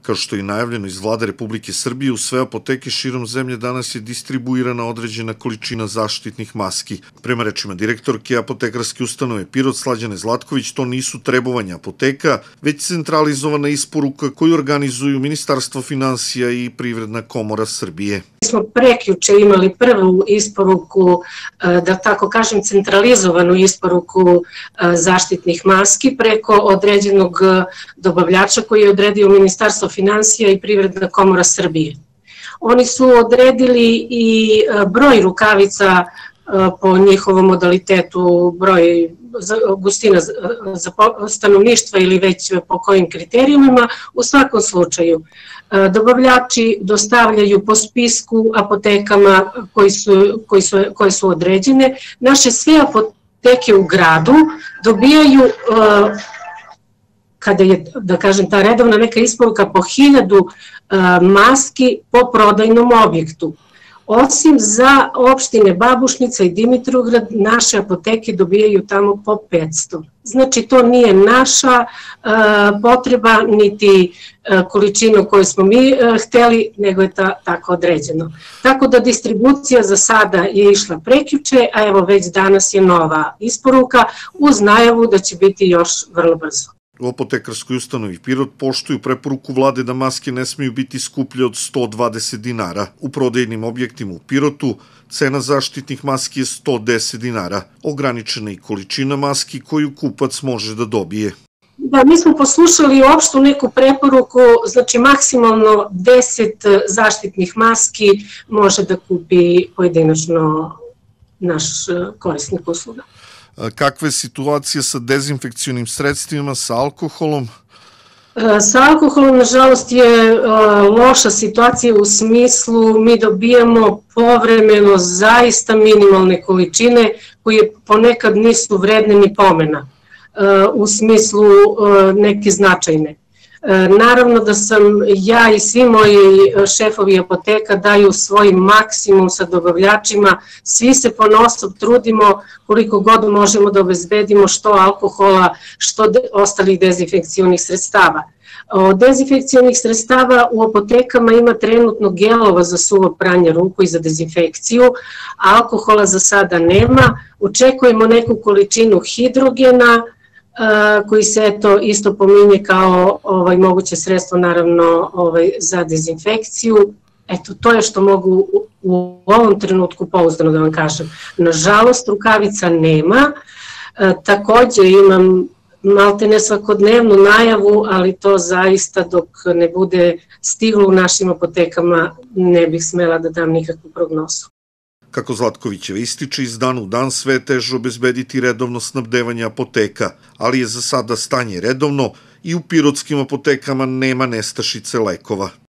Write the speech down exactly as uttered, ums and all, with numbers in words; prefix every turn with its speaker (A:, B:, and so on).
A: Kao što je najavljeno iz Vlade Republike Srbije, u sve apoteke širom zemlje danas je distribuirana određena količina zaštitnih maski. Prema rečima direktorke apotekarske ustanove Pirot Slađane Zlatković, to nisu trebovanja apoteka, već centralizovana isporuka koju organizuju Ministarstvo finansija i Privredna komora Srbije.
B: Mi smo prekjuče imali prvu isporuku, da tako kažem, centralizovanu isporuku zaštitnih maski preko određenog dobavljača koji je odredio Ministarstvo finansija i Privredna komora Srbije. Oni su odredili i broj rukavica po njihovom modalitetu, broj gustina stanovništva ili već po kojim kriterijumima. U svakom slučaju, dobavljači dostavljaju po spisku apotekama koji su, koji su, koje su određene. Naše sve apoteke u gradu dobijaju, kada je, da kažem, ta redovna neka isporuka, po hiljadu maski po prodajnom objektu. Osim za opštine Babušnica i Dimitrovgrad, naše apoteke dobijaju tamo po petsto. Znači, to nije naša potreba, niti količina koju smo mi hteli, nego je tako određeno. Tako da distribucija za sada je išla prekjuče, a evo već danas je nova isporuka uz najavu da će biti još vrlo brzo.
A: U apotekarskoj ustanovi Pirot poštuju preporuku vlade da maske ne smiju biti skuplje od sto dvadeset dinara. U prodajnim objektima u Pirotu cena zaštitnih maski je sto deset dinara. Ograničena je količina maski koju kupac može da dobije.
B: Da, mi smo poslušali opštu neku preporuku, znači maksimalno deset zaštitnih maski može da kupi pojedinačno naš korisnik usluga.
A: Kakva je situacija sa dezinfekcionim sredstvima, sa alkoholom?
B: Sa alkoholom, nažalost, je loša situacija u smislu mi dobijamo povremeno zaista minimalne količine koje ponekad nisu vredne ni pomena u smislu neke značajne. Naravno da sam ja i svi moji šefovi apoteka daju svoj maksimum sa dobavljačima, svi se ponosno trudimo koliko god možemo da obezbedimo što alkohola, što ostalih dezinfekcionih sredstava. Od dezinfekcionih sredstava u apotekama ima trenutno gelova za suvo pranje ruku i za dezinfekciju, a alkohola za sada nema. Očekujemo neku količinu hidrogena, koji se eto isto pominje kao ovaj, moguće sredstvo naravno ovaj, za dezinfekciju. Eto, to je što mogu u ovom trenutku pouzdano da vam kažem. Nažalost, rukavica nema. E, takođe imam malte ne svakodnevnu najavu, ali to zaista dok ne bude stiglo u našim apotekama ne bih smela da dam nikakvu prognozu.
A: Kako Zlatkovićeva ističe, iz dana u dan sve je teže obezbediti redovno snabdevanje apoteka, ali je za sada stanje redovno i u pirotskim apotekama nema nestašice lekova.